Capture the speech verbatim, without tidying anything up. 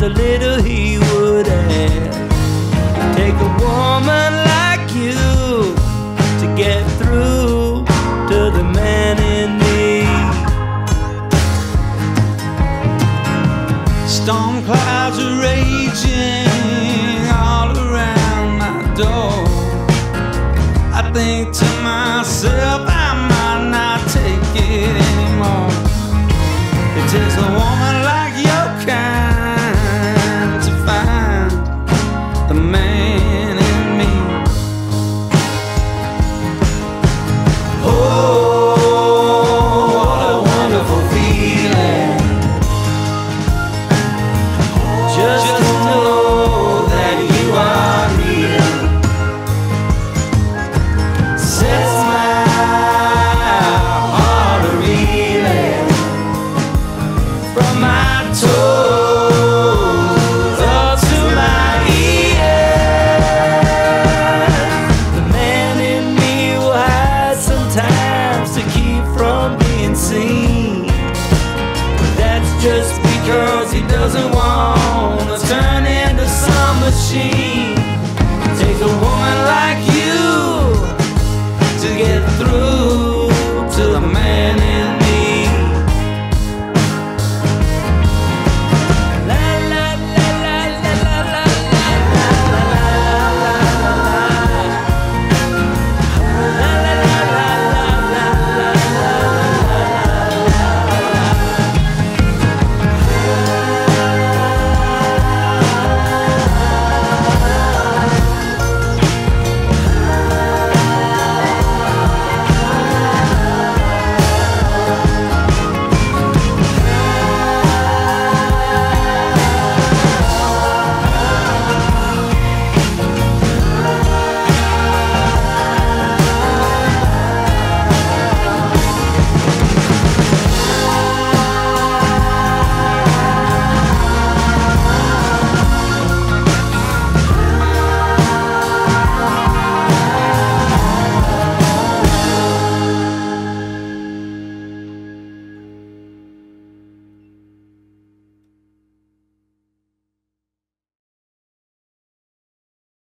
a little he would add. Take a woman like you to get through to the man in need. Storm clouds are raging all around my door. I think to myself, I might not take it anymore. It takes a woman like your kind to find the man in me. Oh, what a wonderful feeling, just to know that you are real. Sets my heart a-reeling from my toes up to my ears. The man in me will hide sometimes to keep from being seen. That's just because he doesn't want to turn into some machine.